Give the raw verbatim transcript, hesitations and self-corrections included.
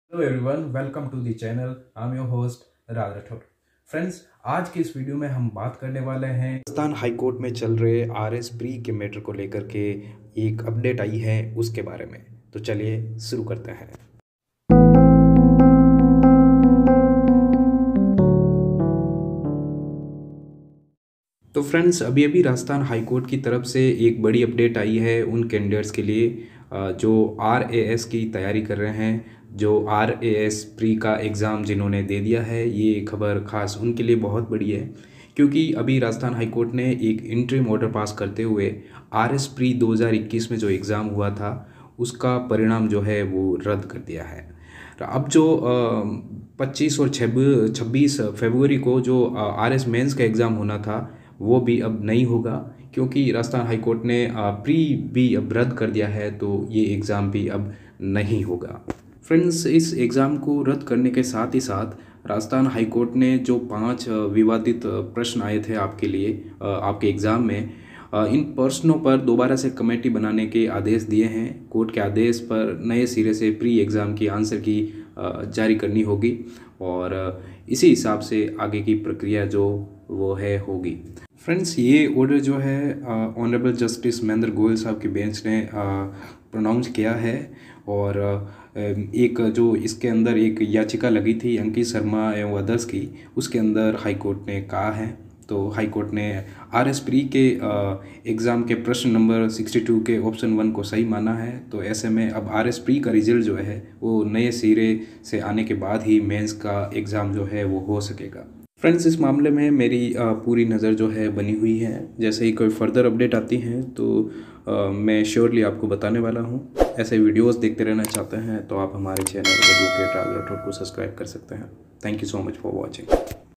Hello everyone, welcome to the channel. I am your host Raj Rathore. Friends, आज की इस video में हम बात करने वाले हैं राजस्थान हाईकोर्ट में चल रहे आर एस प्री के मैटर को लेकर के एक अपडेट आई है उसके बारे में। तो चलिए शुरू करते हैं। तो फ्रेंड्स, अभी अभी राजस्थान हाईकोर्ट की तरफ से एक बड़ी अपडेट आई है उन कैंडिडेट्स के लिए जो आर ए एस की तैयारी कर रहे हैं, जो आर ए एस प्री का एग्ज़ाम जिन्होंने दे दिया है। ये खबर खास उनके लिए बहुत बड़ी है क्योंकि अभी राजस्थान हाईकोर्ट ने एक इंटरिम ऑर्डर पास करते हुए आर एस प्री दो हज़ार इक्कीस में जो एग्ज़ाम हुआ था उसका परिणाम जो है वो रद्द कर दिया है। अब जो पच्चीस और छब्बीस फरवरी को जो आर एस मेंस का एग्ज़ाम होना था वो भी अब नहीं होगा क्योंकि राजस्थान हाईकोर्ट ने प्री भी अब रद्द कर दिया है, तो ये एग्ज़ाम भी अब नहीं होगा। फ्रेंड्स, इस एग्ज़ाम को रद्द करने के साथ ही साथ राजस्थान हाईकोर्ट ने जो पांच विवादित प्रश्न आए थे आपके लिए आपके एग्ज़ाम में, इन प्रश्नों पर दोबारा से कमेटी बनाने के आदेश दिए हैं। कोर्ट के आदेश पर नए सिरे से प्री एग्ज़ाम की आंसर की जारी करनी होगी और इसी हिसाब से आगे की प्रक्रिया जो वो है होगी। फ्रेंड्स, ये ऑर्डर जो है ऑनरेबल जस्टिस महेंद्र गोयल साहब की बेंच ने प्रोनाउंस किया है और एक जो इसके अंदर एक याचिका लगी थी अंकित शर्मा एवं अदर्स की, उसके अंदर हाई कोर्ट ने कहा है। तो हाई कोर्ट ने आर एस प्री के एग्ज़ाम के प्रश्न नंबर बासठ के ऑप्शन वन को सही माना है। तो ऐसे में अब आर एस प्री का रिजल्ट जो है वो नए सिरे से आने के बाद ही मेंस का एग्ज़ाम जो है वो हो सकेगा। फ्रेंड्स, इस मामले में मेरी पूरी नज़र जो है बनी हुई है। जैसे ही कोई फर्दर अपडेट आती हैं तो आ, मैं श्योरली आपको बताने वाला हूँ। ऐसे वीडियोस देखते रहना चाहते हैं तो आप हमारे चैनल एडवोकेट राज राठौर को सब्सक्राइब कर सकते हैं। Thank you so much for watching.